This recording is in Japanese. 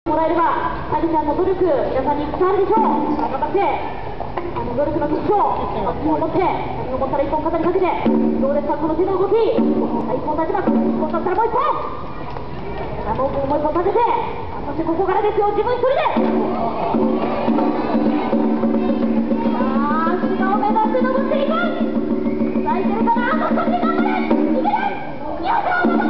もらえれば、タミちゃんの努力、皆さんに伝わるでしょう。頑張って、努力の結晶、を持って、持ったら一本肩にかけて、どうですか、この手の動き、一本立ちます、一本立ったらもう一本、もう一本立てて、そしてここからですよ、自分一人で。さあ、島を目指して登っていく。さあ、いけるかな、あと少し頑張れ、いける、よいしょ。